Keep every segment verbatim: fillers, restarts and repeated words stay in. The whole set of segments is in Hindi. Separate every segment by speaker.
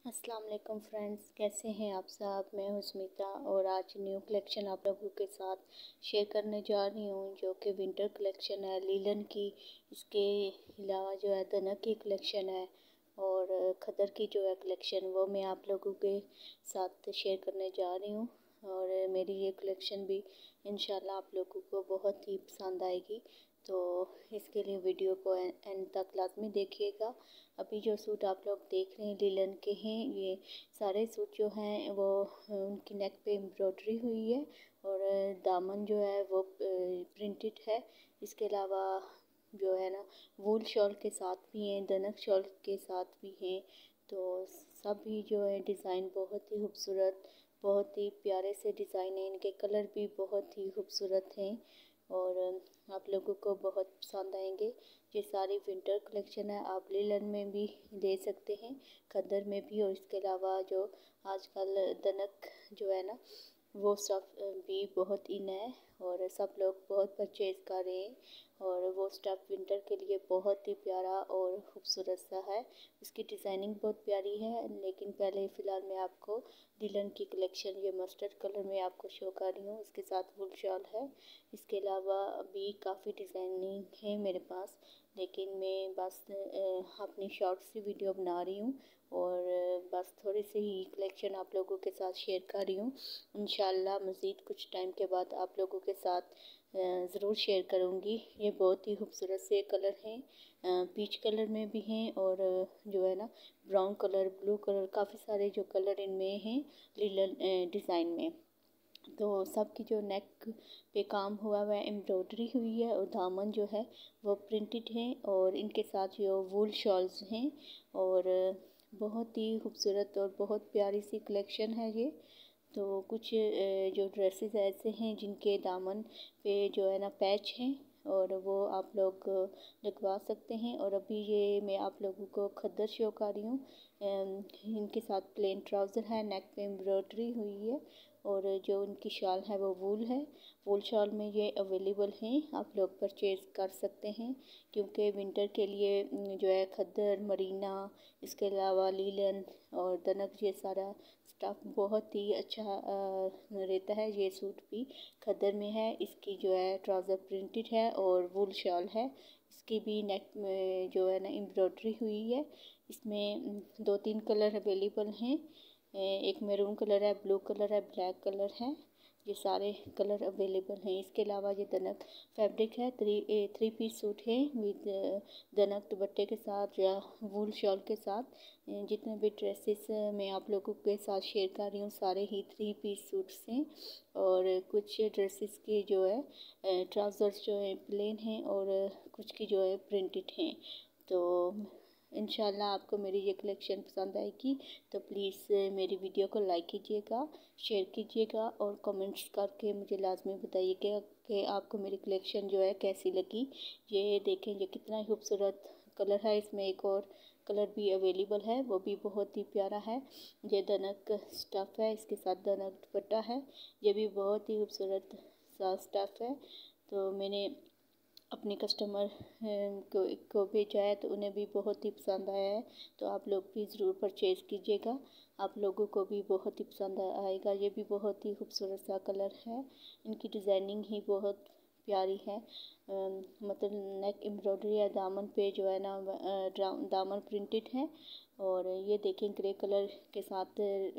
Speaker 1: अस्सलाम वालेकुम फ्रेंड्स, कैसे हैं आप सब। मैं हूं स्मिता और आज न्यू कलेक्शन आप लोगों के साथ शेयर करने जा रही हूं जो कि विंटर कलेक्शन है लीलन की। इसके अलावा जो है दनक की कलेक्शन है और खदर की जो है कलेक्शन वो मैं आप लोगों के साथ शेयर करने जा रही हूं। और मेरी ये कलेक्शन भी इंशाल्लाह आप लोगों को बहुत ही पसंद आएगी, तो इसके लिए वीडियो को एंड तक लाजमी देखिएगा। अभी जो सूट आप लोग देख रहे हैं लीलन के हैं। ये सारे सूट जो हैं वो उनकी नेक पे एम्ब्रॉयडरी हुई है और दामन जो है वो प्रिंटेड है। इसके अलावा जो है ना वूल शॉल के साथ भी हैं, दनक शॉल के साथ भी हैं। तो सभी जो है डिज़ाइन बहुत ही खूबसूरत, बहुत ही प्यारे से डिज़ाइन है। इनके कलर भी बहुत ही खूबसूरत हैं और आप लोगों को बहुत पसंद आएंगे। ये सारी विंटर कलेक्शन है, आप लीलन में भी ले सकते हैं, खद्दर में भी। और इसके अलावा जो आजकल दनक जो है ना वो स्टफ़ भी बहुत इन है और सब लोग बहुत परचेज़ कर रहे हैं। और वो स्टफ़ विंटर के लिए बहुत ही प्यारा और ख़ूबसूरत सा है। इसकी डिज़ाइनिंग बहुत प्यारी है। लेकिन पहले फ़िलहाल मैं आपको लीलन की कलेक्शन ये मस्टर्ड कलर में आपको शो कर रही हूँ। इसके साथ वुल शॉल है। इसके अलावा भी काफ़ी डिज़ाइनिंग है मेरे पास, लेकिन मैं बस अपनी शॉर्ट सी वीडियो बना रही हूँ और बस थोड़ी सी ही कलेक्शन आप लोगों के साथ शेयर कर रही हूँ। इंशाल्लाह मज़ीद कुछ टाइम के बाद आप लोगों के साथ ज़रूर शेयर करूँगी। ये बहुत ही खूबसूरत से कलर हैं, पीच कलर में भी हैं और जो है ना ब्राउन कलर, ब्लू कलर, काफ़ी सारे जो कलर इनमें हैं लीलन डिज़ाइन में। तो सबकी जो नेक पे काम हुआ हुआ है, एम्ब्रॉयडरी हुई है और दामन जो है वो प्रिंटेड है और इनके साथ जो वूल शॉल्स हैं और बहुत ही खूबसूरत और बहुत प्यारी सी कलेक्शन है ये। तो कुछ जो ड्रेसेस ऐसे हैं जिनके दामन पे जो है ना पैच हैं और वो आप लोग लगवा सकते हैं। और अभी ये मैं आप लोगों को खद्दर शो कर रही हूँ। इनके साथ प्लेन ट्राउज़र है, नेक पे एम्ब्रॉयडरी हुई है और जो उनकी शाल है वो वूल है। वूल शाल में ये अवेलेबल हैं, आप लोग परचेज़ कर सकते हैं क्योंकि विंटर के लिए जो है खद्दर, मरीना, इसके अलावा लीलन और दनक ये सारा स्टफ़ बहुत ही अच्छा रहता है। ये सूट भी खद्दर में है। इसकी जो है ट्राउज़र प्रिंटेड है और वूल शाल है। इसकी भी नेक में जो है ना एम्ब्रॉयडरी हुई है। इसमें दो तीन कलर अवेलेबल हैं, एक मैरून कलर है, ब्लू कलर है, ब्लैक कलर है। ये सारे कलर अवेलेबल हैं। इसके अलावा ये दनक फैब्रिक है, थ्री थ्री पीस सूट है विद दनक दुपट्टे के साथ या वूल शॉल के साथ। जितने भी ड्रेसेस मैं आप लोगों के साथ शेयर कर रही हूँ सारे ही थ्री पीस सूट्स हैं और कुछ ड्रेसेस के जो है ट्राउज़र्स जो है प्लेन हैं और कुछ की जो है प्रिंटेड हैं। तो इंशाल्लाह आपको मेरी ये कलेक्शन पसंद आएगी, तो प्लीज़ मेरी वीडियो को लाइक कीजिएगा, शेयर कीजिएगा और कमेंट्स करके मुझे लाजमी बताइएगा कि आपको मेरी कलेक्शन जो है कैसी लगी। ये देखें ये कितना खूबसूरत कलर है। इसमें एक और कलर भी अवेलेबल है, वो भी बहुत ही प्यारा है। ये दनक स्टफ़ है, इसके साथ दनक दुपट्टा है। ये भी बहुत ही खूबसूरत सा स्टफ़ है। तो मैंने अपने कस्टमर को को भेजा है तो उन्हें भी बहुत ही पसंद आया है। तो आप लोग भी ज़रूर परचेज़ कीजिएगा, आप लोगों को भी बहुत ही पसंद आएगा। ये भी बहुत ही खूबसूरत सा कलर है। इनकी डिज़ाइनिंग ही बहुत प्यारी है। मतलब नेक एम्ब्रॉयडरी या दामन पे जो है ना दामन प्रिंटेड है। और ये देखें ग्रे कलर के साथ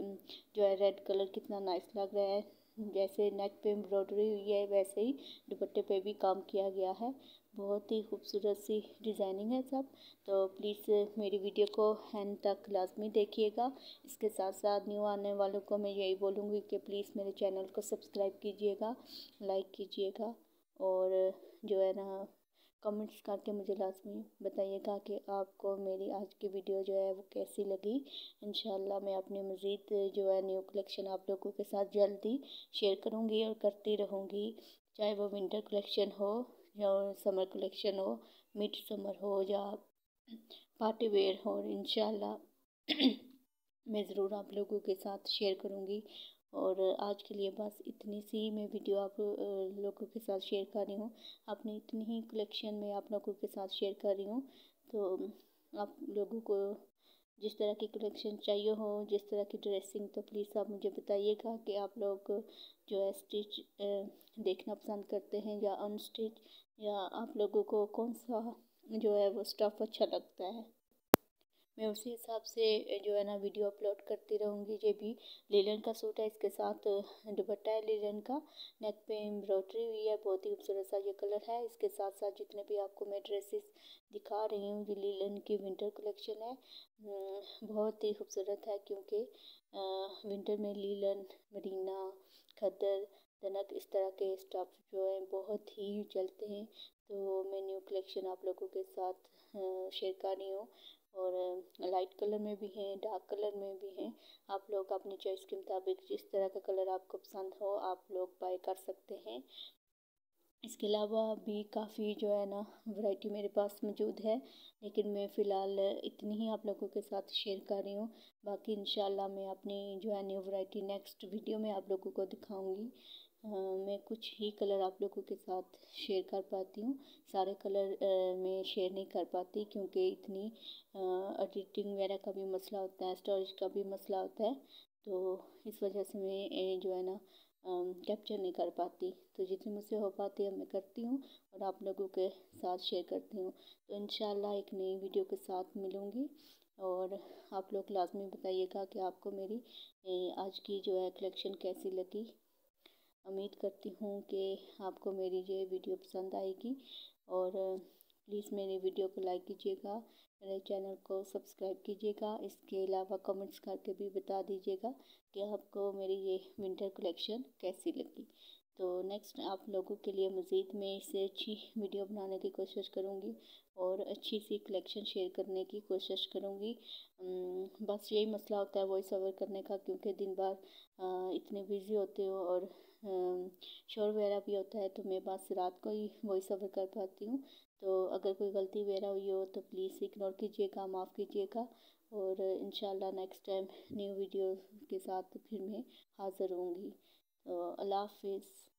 Speaker 1: जो है रेड कलर कितना नाइस लग रहा है। जैसे नेक पे एम्ब्रॉयडरी हुई है वैसे ही दुपट्टे पे भी काम किया गया है। बहुत ही खूबसूरत सी डिज़ाइनिंग है सब। तो प्लीज़ मेरी वीडियो को एंड तक लाजमी देखिएगा। इसके साथ साथ न्यू आने वालों को मैं यही बोलूँगी कि प्लीज़ मेरे चैनल को सब्सक्राइब कीजिएगा, लाइक कीजिएगा और जो है ना कमेंट्स करके मुझे लाजमी बताइएगा कि आपको मेरी आज की वीडियो जो है वो कैसी लगी। इंशाल्लाह मैं अपनी मज़ीद जो है न्यू कलेक्शन आप लोगों के साथ जल्दी शेयर करूँगी और करती रहूँगी, चाहे वो विंटर कलेक्शन हो या समर कलेक्शन हो, मिड समर हो या पार्टी वेयर हो। इंशाल्लाह मैं ज़रूर आप लोगों के साथ शेयर करूँगी। और आज के लिए बस इतनी सी मैं वीडियो आप लोगों के साथ शेयर कर रही हूँ। अपनी इतनी ही कलेक्शन में आप लोगों के साथ शेयर कर रही हूँ। तो आप लोगों को जिस तरह की कलेक्शन चाहिए हो, जिस तरह की ड्रेसिंग, तो प्लीज़ आप मुझे बताइएगा कि आप लोग जो है स्टिच देखना पसंद करते हैं या अनस्टिच, या आप लोगों को कौन सा जो है वो स्टफ़ अच्छा लगता है। मैं उसी हिसाब से जो है ना वीडियो अपलोड करती रहूँगी। ये भी लीलन का सूट है, इसके साथ दुपट्टा है लीलन का, नेक पे एम्ब्रॉयडरी हुई है, बहुत ही खूबसूरत सा ये कलर है। इसके साथ साथ जितने भी आपको मैं ड्रेसेस दिखा रही हूँ ये लीलन की विंटर कलेक्शन है। बहुत ही खूबसूरत है क्योंकि विंटर में लीलन, मरीना, खद्दर, दनक इस तरह के स्टफ जो है बहुत ही चलते हैं। तो मैं न्यू कलेक्शन आप लोगों के साथ शेयर कर रही हूँ। और लाइट कलर में भी हैं, डार्क कलर में भी हैं। आप लोग अपनी चॉइस के मुताबिक जिस तरह का कलर आपको पसंद हो आप लोग बाय कर सकते हैं। इसके अलावा भी काफ़ी जो है ना वैरायटी मेरे पास मौजूद है, लेकिन मैं फ़िलहाल इतनी ही आप लोगों के साथ शेयर कर रही हूँ। बाकी इंशाल्लाह मैं अपनी जो है न्यू वैरायटी नेक्स्ट वीडियो में आप लोगों को दिखाऊंगी। मैं कुछ ही कलर आप लोगों के साथ शेयर कर पाती हूँ, सारे कलर मैं शेयर नहीं कर पाती क्योंकि इतनी एडिटिंग वगैरह का भी मसला होता है, स्टोरेज का भी मसला होता है, तो इस वजह से मैं जो है ना कैप्चर नहीं कर पाती। तो जितनी मुझसे हो पाती है मैं करती हूँ और आप लोगों के साथ शेयर करती हूँ। तो इंशाल्लाह एक नई वीडियो के साथ मिलूँगी और आप लोग लाजमी बताइएगा कि आपको मेरी आज की जो है कलेक्शन कैसी लगी। उम्मीद करती हूँ कि आपको मेरी ये वीडियो पसंद आएगी और प्लीज़ मेरी वीडियो को लाइक कीजिएगा, मेरे चैनल को सब्सक्राइब कीजिएगा। इसके अलावा कमेंट्स करके भी बता दीजिएगा कि आपको मेरी ये विंटर कलेक्शन कैसी लगी। तो नेक्स्ट आप लोगों के लिए मज़ीद मैं इससे अच्छी वीडियो बनाने की कोशिश करूँगी और अच्छी सी कलेक्शन शेयर करने की कोशिश करूँगी। बस यही मसला होता है वॉइस ओवर करने का, क्योंकि दिन भर इतने बिज़ी होते हो और शोर वगैरह भी होता है, तो मैं बस रात को ही वॉइस ओवर कर पाती हूँ। तो अगर कोई गलती वगैरह हुई हो तो प्लीज़ इग्नोर कीजिएगा, माफ़ कीजिएगा। और इंशाल्लाह नेक्स्ट टाइम न्यू वीडियो के साथ फिर मैं हाज़िर होंगी। तो अल्लाह हाफिज़।